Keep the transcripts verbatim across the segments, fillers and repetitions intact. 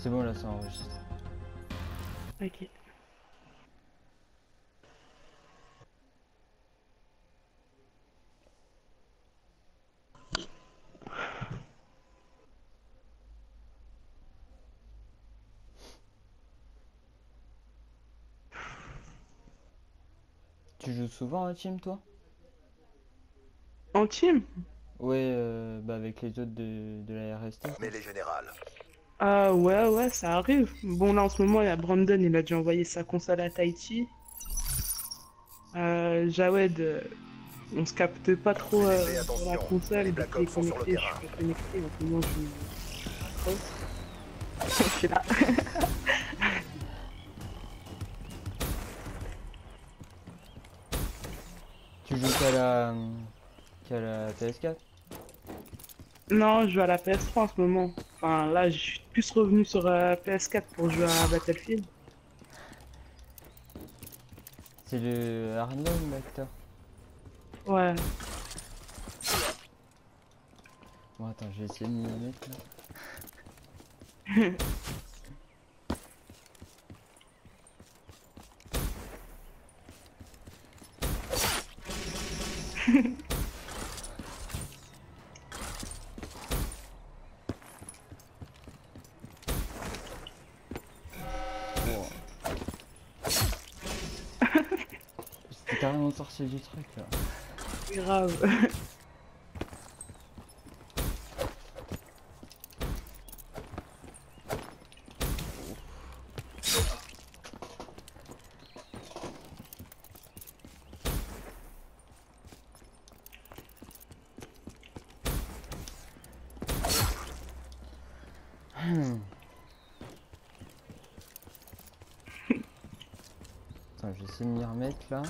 C'est bon, là, ça enregistre. Ok. Tu joues souvent en team, toi? En team? Ouais, euh, bah avec les autres de, de la R S T. Mais les générales. Ah ouais, ouais, ça arrive. Bon, là, en ce moment, il y a Brandon, il a déjà envoyé sa console à Tahiti. Euh, Jawed, euh, on se capte pas trop C D C, euh, sur la attention. console. Les Dès Black qu'il est Ops sont sur le connecté, je suis terrain. pas connecté. En ce moment, je joue à Cross. Je suis là. Tu joues qu'à la, qu'à la P S quatre? Non, je joue à la P S trois en ce moment. Enfin, là, je suis plus revenu sur euh, P S quatre pour jouer à Battlefield. C'est le Arnold, l'acteur. Ouais. Bon, attends, je vais essayer de m'y mettre là. Bon. J'étais carrément sorti du truc là. C'est grave. Hmm. Attends, je vais essayer de m'y remettre là.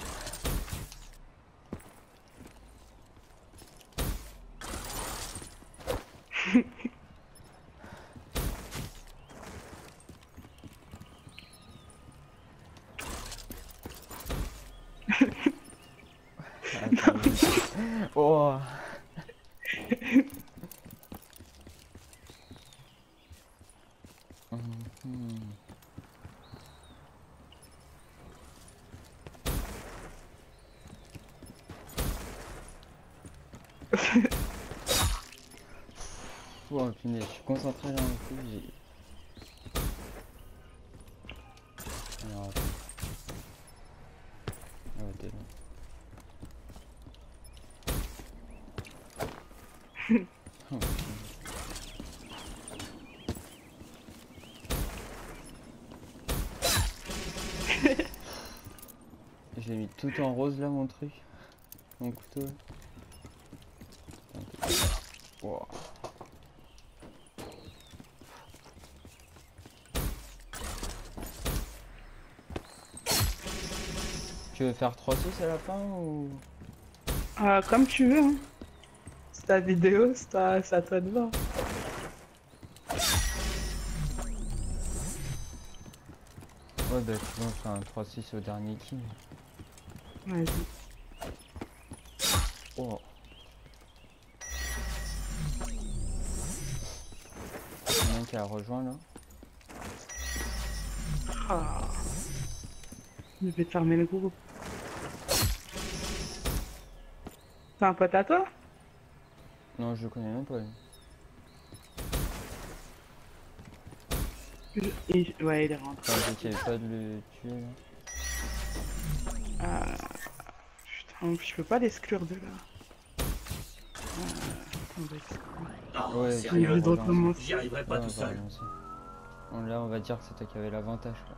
Attends, je- oh. Mhm. Oh punaise, je suis concentré là en plus, j'ai... Alors attends. Ah ouais, t'es là. Oh, punaise. Je l'ai mis tout en rose là mon truc. Mon couteau. Wow. Tu veux faire trois six à la fin ou... Ah, comme tu veux, hein. C'est ta vidéo, c'est à, c'est à toi de voir. Ouais bah sinon on fait un trois six au dernier kill. Vas-y. Oh. Il y en a un qui a rejoint là. Ah. Je vais te fermer le groupe. C'est un pote à toi? Non je le connais même pas lui. Je- et je- Ouais, il est rentré. Enfin, j'ai pas de le tuer là. Ah, putain, je peux pas l'exclure de là. Ah, on va exclure. Ouais, J'ai c'est envie de bon, recommencer. J'y arriverai pas Ouais, tout on va seul. relancer. Bon, là on va dire que c'est toi qui avais l'avantage quoi.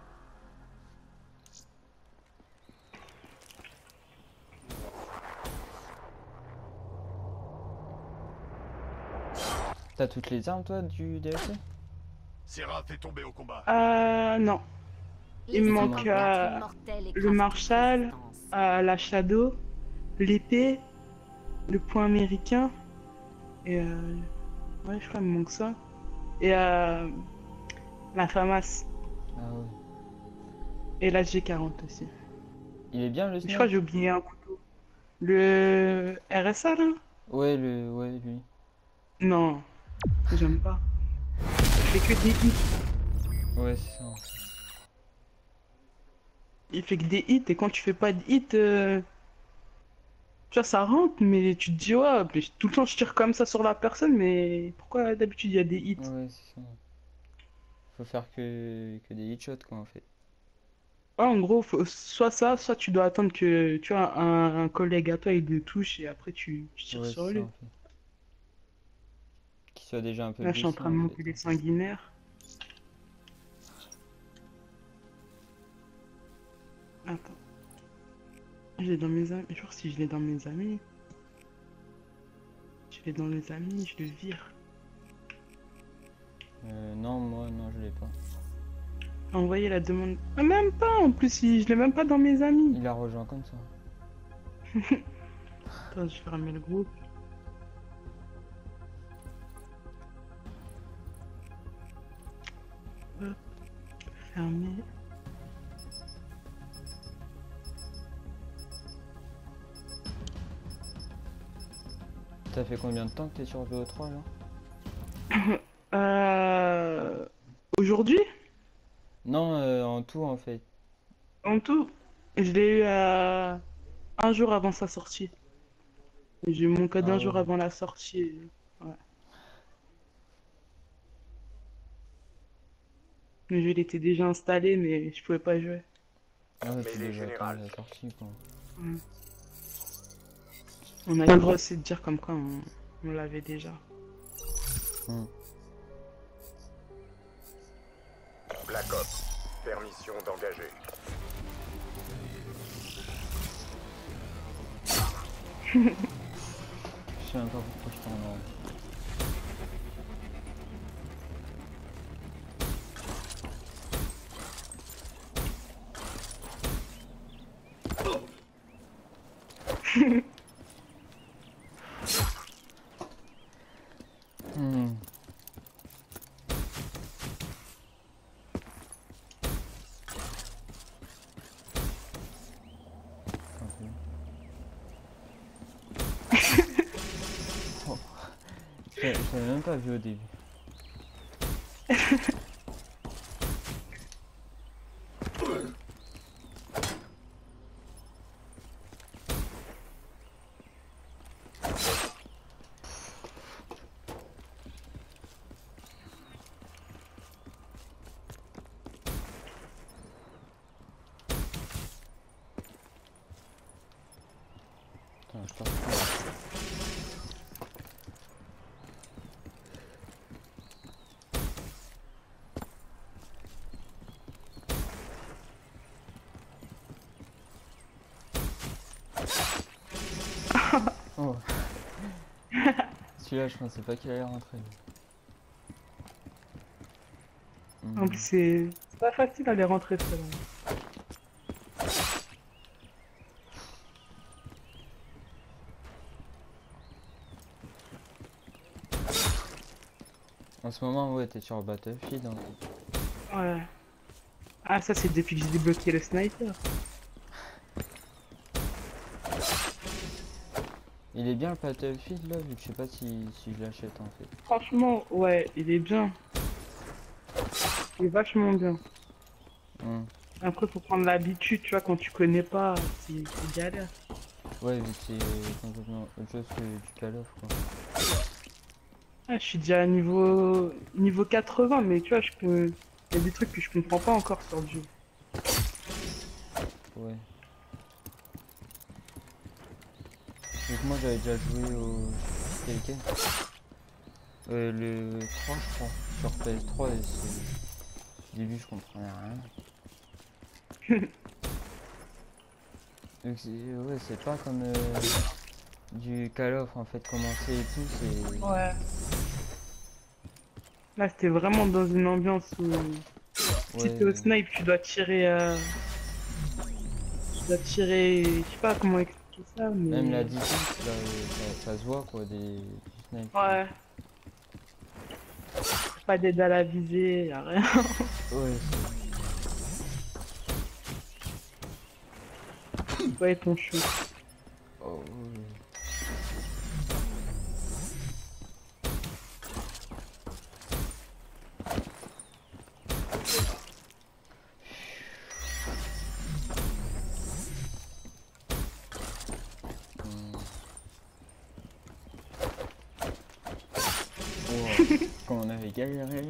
T'as toutes les armes toi du D L C? Seraph est tombé au combat. Euh, non. Il me manque euh, le Marshall, euh, la Shadow, l'épée, le point américain, et euh, ouais, je crois qu'il me manque ça. Et euh, la FAMAS, Ah ouais. et la G quarante aussi. Il est bien le Mais je snipe? crois que j'ai oublié un couteau. Le R S A là? Ouais le... ouais lui. Non, j'aime pas. fait que des hits. Ouais, c'est ça. En fait. Il fait que des hits, et quand tu fais pas de hits, euh, tu vois, ça rentre, mais tu te dis, ouais, mais tout le temps je tire comme ça sur la personne, mais pourquoi d'habitude il y a des hits? Ouais, c'est ça. Faut faire que, que des hitshots, quoi, en fait. Ouais, en gros, faut- soit ça, soit tu dois attendre que, tu vois, un, un collègue à toi, il le touche, et après tu, tu tires Ouais, sur c'est ça, lui. en fait. Qu'il soit déjà un peu Là, je suis en blessé, train de en fait. monter les sanguinaires. Attends. Je l'ai dans mes amis. Je vois si je l'ai dans mes amis. Je l'ai dans les amis, je le vire. Euh, non, moi, non, je l'ai pas. Envoyer la demande. Ah, même pas en plus, il- je l'ai même pas dans mes amis. Il a rejoint comme ça. Attends, je vais fermer le groupe. Hop, fermer. Ça fait combien de temps que t'es sur V O trois, là? Euh... Aujourd'hui, Non, euh, en tout, en fait. en tout, je l'ai eu à un jour avant sa sortie. J'ai eu mon code Ah un ouais. jour avant la sortie. Ouais. Le jeu il était déjà installé, mais je pouvais pas jouer. Ouais, tu Mêlée devais attendre générale. la sortie, quoi. Ouais. On a pas le droit aussi de dire comme quoi on, on l'avait déjà. Hmm. Black Ops. Permission d'engager. Je sais même pas pourquoi je t'en ai. Hmm. Ok. Oh. Je l'ai- je l'avais même pas vu au début. Attends, je te reprends. Oh. Celui-là, je pensais pas qu'il allait rentrer. Hmm. En plus, c'est c'est pas facile d'aller rentrer ça. En ce moment, ouais, t'es sur Battlefield. En fait. Ouais. Ah, ça, c'est depuis que j'ai débloqué le sniper. Il est bien le Battlefield là, vu que je sais pas si, si je l'achète en fait. Franchement, ouais, il est bien. Il est vachement bien. Hmm. Après, faut prendre l'habitude, tu vois, quand tu connais pas, c'est c'est galère. Ouais, vu que c'est complètement autre chose que du Call of quoi. Ah, je suis déjà à niveau, niveau quatre-vingts, mais tu vois, je peux... Il y a des trucs que je comprends pas encore sur le jeu. Ouais. Donc moi j'avais déjà joué au Taken. Euh, le trois je crois, sur P S trois et c'est... Au début je comprenais rien. Donc c'est... Ouais, c'est pas comme euh, du Call of en fait, commencer et tout, c'est... Ouais. Là, c'était vraiment dans une ambiance où... Si Ouais, t'es au snipe, tu dois tirer... euh, Tu dois tirer... Je sais pas comment expliquer ça, mais... même la distance là, euh, ça, ça se voit quoi, des, du snipe. Ouais. Pas d'aide à la visée, y'a rien. Ouais, c'est... Ouais, ton chou. Oh, oui. Wow, quand on avait galéré.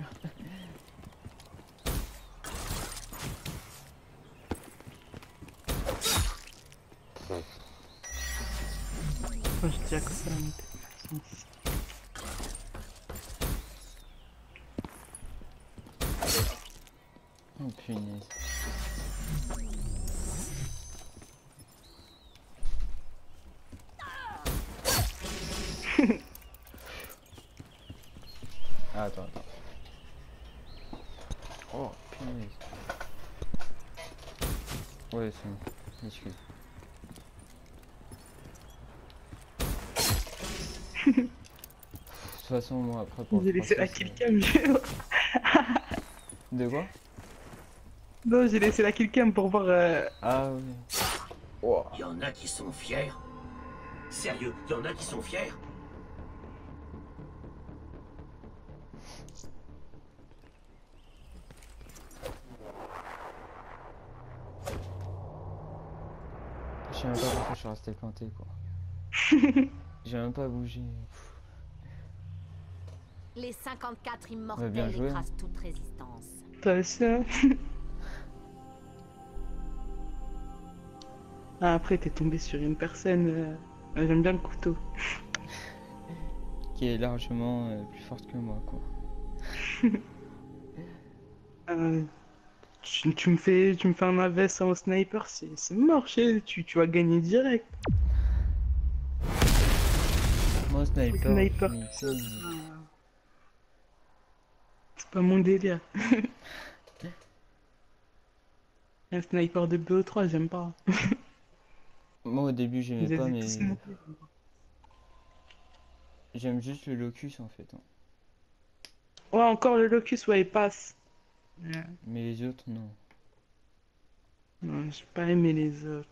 Moi, je dis à quoi ça va monter. Oh punaise. Ah, attends, attends. Oh punaise. Ouais, c'est bon. Excuse. De toute façon, moi après pour J'ai le laissé la process, killcam. je- De quoi? Non, j'ai laissé la killcam pour voir. Euh... Ah oui. Wow. Il y en a qui sont fiers. Sérieux, il y en a qui sont fiers. Je sais même pas pourquoi je suis resté planté quoi. J'ai même pas bougé. Pff. Les cinquante-quatre Ouais, immortels bien joué. écrasent toute résistance. Toi aussi, hein. Ah, après, t'es tombé sur une personne. Euh... J'aime bien le couteau. Qui est largement euh, plus forte que moi quoi. Euh, tu, tu me fais, tu me fais un avès en sniper, c'est c'est mort, tu, tu vas gagner direct. Moi sniper. Sniper, je ça, suis- ça- c'est pas mon délire. Un sniper de B O trois, j'aime pas. Moi au début Vous j'aimais avez pas tous mais monté. j'aime juste le locus en fait. Hein. Ouais, encore le locus, ouais, il passe. Ouais. Mais les autres non. Non, j'ai pas aimé les autres.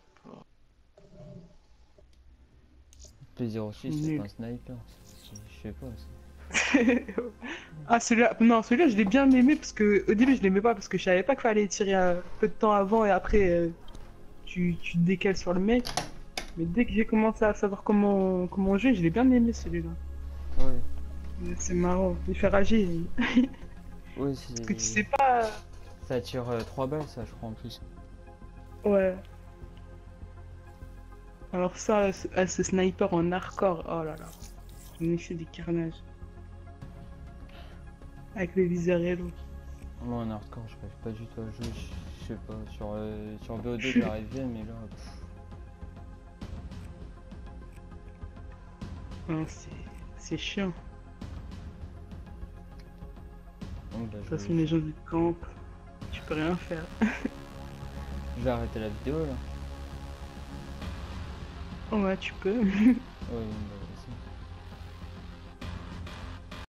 P zéro six c'est Nul. pas un sniper. c'est- Je sais pas. c'est- Ah, celui-là, non, celui-là, je l'ai bien aimé parce que au début, je l'aimais pas parce que je savais pas qu'il fallait tirer un peu de temps avant et après, euh, tu, tu te décales sur le mec. Mais dès que j'ai commencé à savoir comment, comment jouer, je l'ai bien aimé celui-là. Ouais. C'est marrant, il fait rager. Ouais c'est. Parce que tu sais pas. Ça tire euh, trois balles ça je crois en plus. Ouais. Alors, ça, ce, ah, ce sniper en hardcore, oh là là. Il me fait des carnages. Avec le viseur et l'autre. Moi en hardcore je rêve pas du tout à jouer. Je je sais pas. Sur, euh, sur B O deux j'arrivais mais là. Pff, Non, c'est c'est chiant. bon, bah, De je, toute façon, les gens du camp, tu peux rien faire. je vais arrêter la vidéo là. Ouais, tu peux. Ouais, bon, bah,